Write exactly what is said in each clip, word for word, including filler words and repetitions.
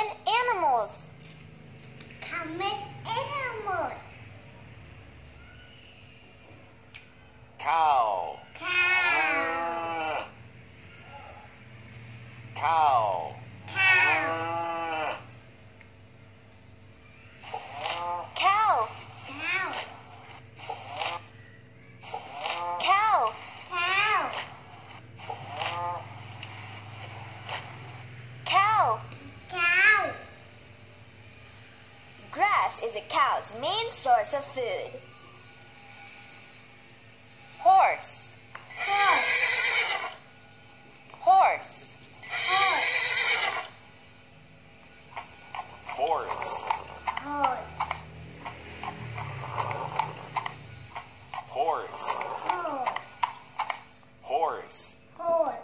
Common animals. Common animals. Cow. Cow. Cow. Cow. Cow. Cow. Cow. Cow. Cow. Cow. Grass is a cow's main source of food. Horse. Horse. Horse. Horse. Horse. Horse. Horse. Horse. Horse. Horse.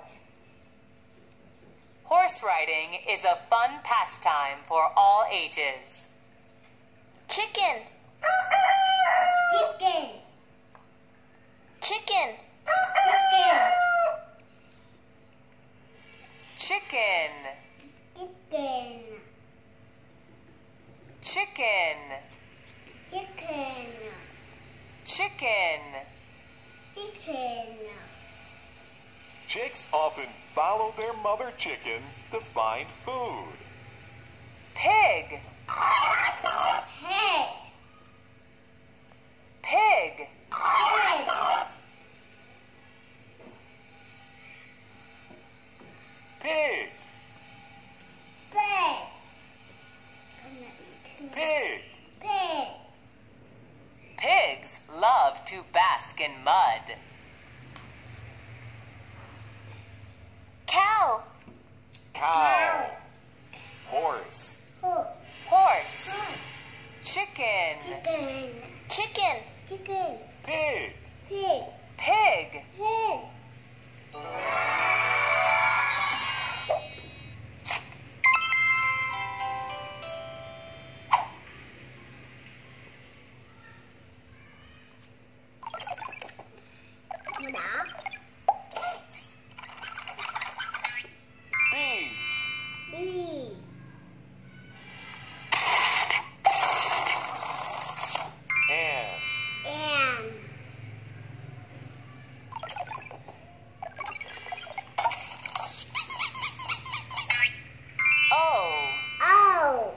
Horse riding is a fun pastime for all ages. Chicken. Chicken. Chicken. Chicken. Chicken. Chicken. Chicken. Chicken. Chicken. Chicken. Chicks often follow their mother chicken to find food. Pig. Pig. Pig. Pig. Pig. Pig. Pig. Pig. Pigs love to bask in mud. Cow. Cow. Horse. Horse. Horse. Chicken. Chicken. Chicken. Chicken. Pig. Pig. Pig. Pig. Màu đỏ. Bee. Bee. Ant. Ant. O. O.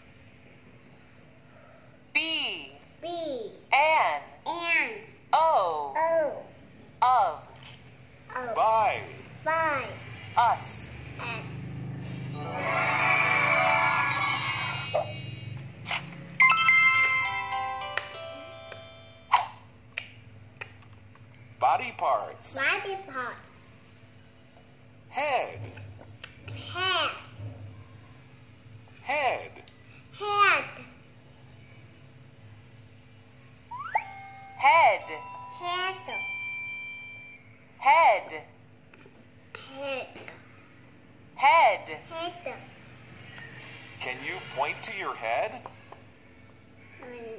B. B. An. An. O. O. Of. O. By. By. Us. At. Body parts. Body part. Head. Head. Head. Head. Head. Head. Head. Head. Head. Head. Can you point to your head? Mm,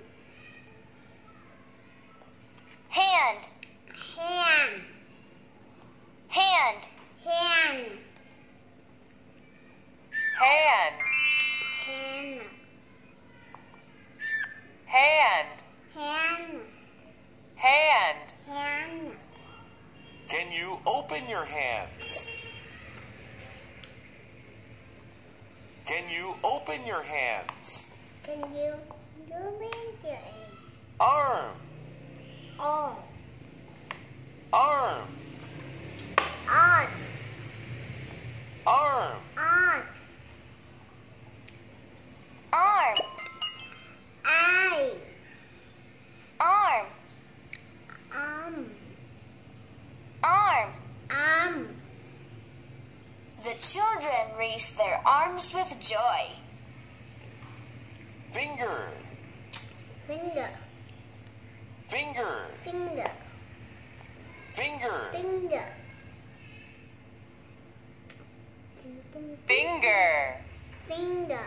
Hand. Hand. Hand. Hand. Hand. Hand. Hand. Hand. Hand. Hand. Can you open your hands? Can you open your hands? Can you do me your Arm. arm? Arm. On. Arm. On. Arm. Eye. Arm. Arm. Arm. Arm. The children raise their arms with joy. Finger. Finger. Finger. Finger. Finger. Finger. Finger. Finger.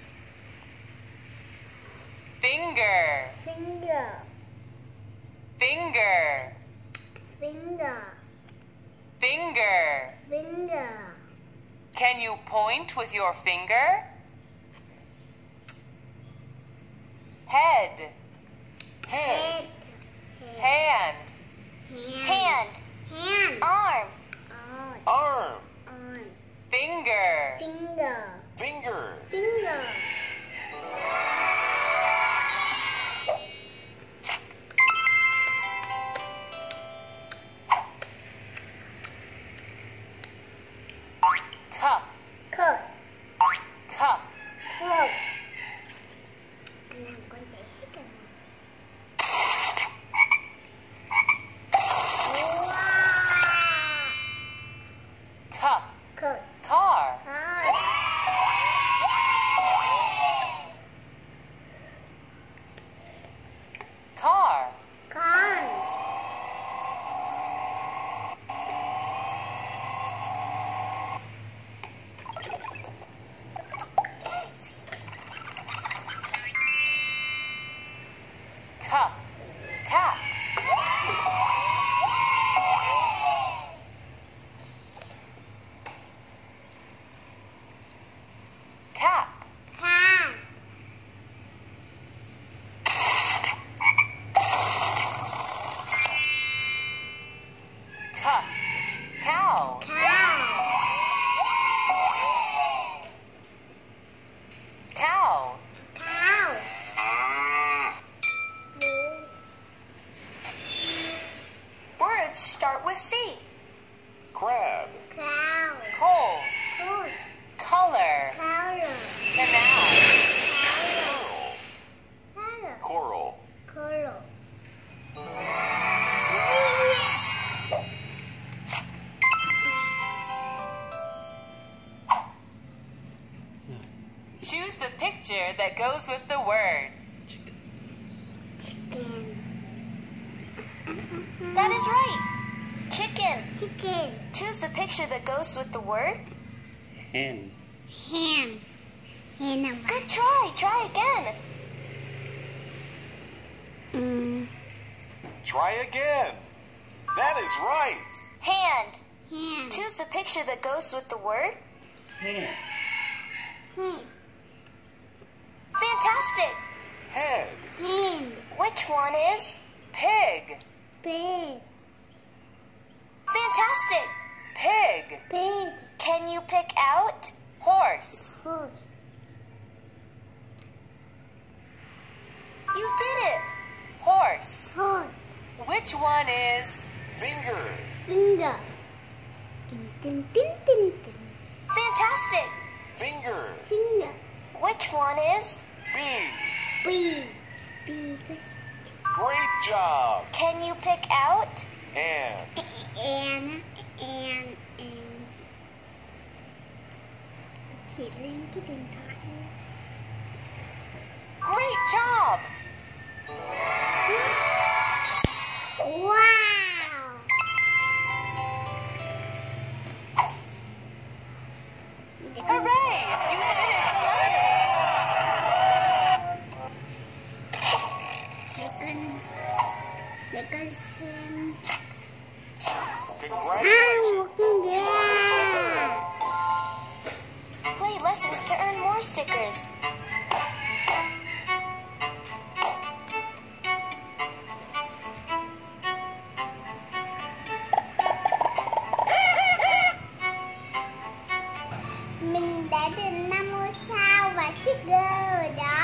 Finger. Finger. Finger. Finger. Finger. Finger. Can you point with your finger? Head. Head. Hand. Hand. Hand. Arm. Arm. Arm. Arm. Finger. Finger. Finger. Finger. Cup. Cup. Cup. Cup. Làm con chạy hết cả. Wow. Cup. Cup. Car. Car. Car. Con. Cup. Cap. Cap. Can. Cup. Cow. Cow. Cow. Cow. Words start with C. Crab. Cow. Coal. Coal. Color. Color. Canal. Color. Coral. Color. Choose the picture that goes with the word. Chicken. That is right. Chicken. Chicken. Choose the picture that goes with the word. Hen. Hen. Hen nào Good try. Try again. Mm. Try again. That is right. Hand. Hen. Choose the picture that goes with the word. Hen. Hen. Fantastic. Head. Hen. Which one is? Pig. Pig. Fantastic. Pig. Pig. Can you pick out? Horse. Horse. You did it. Horse. Horse. Which one is? Finger. Finger. Tin, tin, tin, tin, tin. Fantastic. Finger. Finger. Which one is? Bee. Bee. Bee. Great job. Can you pick out? And. And. And. And. Chỉ lên cái điện thoại. Great job. Wow. Hooray! You finished the lesson. Để con. Để con xem. Congratulations. Yeah. Play lessons to earn more stickers. Mình đã được năm ngôi sao và sticker rồi đó.